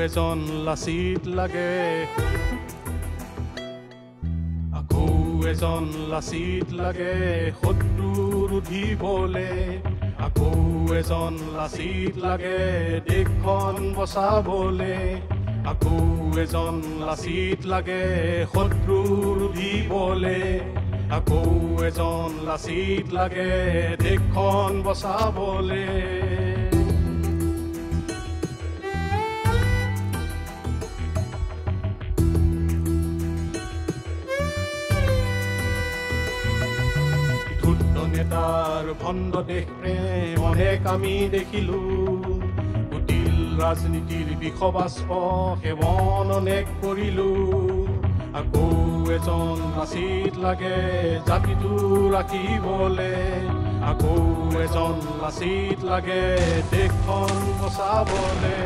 এজন লাচিত লাগে আকৌ এজন লাচিত লাগে শত্ৰু ৰুধিবলে আকৌ এজন লাচিত লাগে দেশখন বচাবলে আকৌ এজন লাচিত লাগে শত্ৰু ৰুধিবলে আকৌ এজন লাচিত লাগে দেশখন বচাবলে নেতাৰ ভণ্ড দেশ প্ৰেম অনেক আমি দেখিলো কুটিল ৰাজনীতিৰ বিষবাষ্প সেৱন অনেক কৰিলো আকৌ এজন লাচিত লাগে জাতিটো ৰাখিবলে আকৌ এজন লাচিত লাগে দেশখন বচাবলে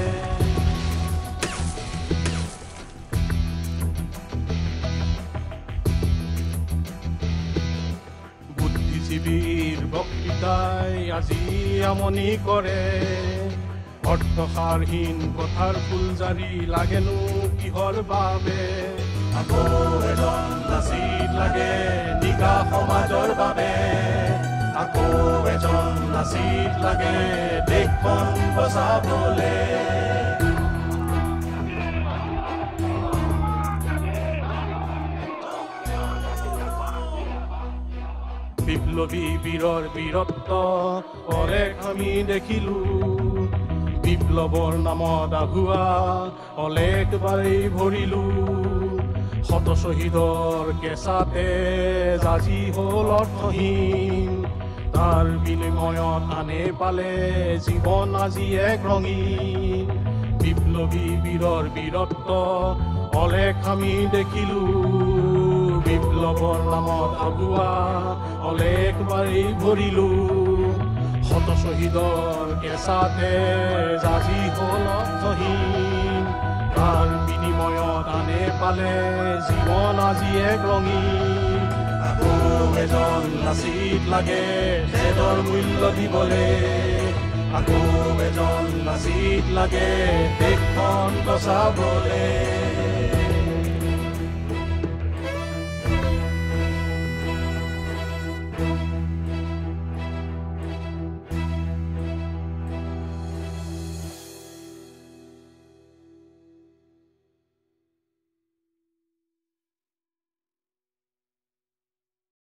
বুদ্ধিজীৱীৰ বক্তৃতাই আজি আমনি কৰে অৰ্থসাৰহীন কথাৰ ফুলজাৰি লাগেনো কিহৰ বাবে আকৌ এজন লাচিত লাগে নিকা সমাজৰ বাবে আকৌ এজন লাচিত লাগে দেশখন বচাবলে বিপ্লৱী বীৰৰ বীৰত্ব অনেক আমি দেখিলো বিপ্লৱৰ নামত আগুৱা অনেকবাৰেই ভৰিলো শত শ্বহীদৰ কেঁচাতে আজি হ'ল অৰ্থহীন তাৰ বিনিময়ত আনে পালে জীৱন আজি এক ৰঙীন বিপ্লৱী বীৰৰ বীৰত্ব অনেক আমি দেখিলো বিপ্লৱৰ নামত আগুৱা অনেকবাৰেই ভৰিলো শত শ্বহীদৰ কেঁচাতে আজি হ'ল অৰ্থহীন তাৰ বিনিময়ত আনে পালে জীৱন আজি এক ৰঙীন আকৌ এজন লাচিত লাগে তেজৰ মূল্য দিবলে আকৌ এজন লাচিত লাগে দেশখন বচাবলে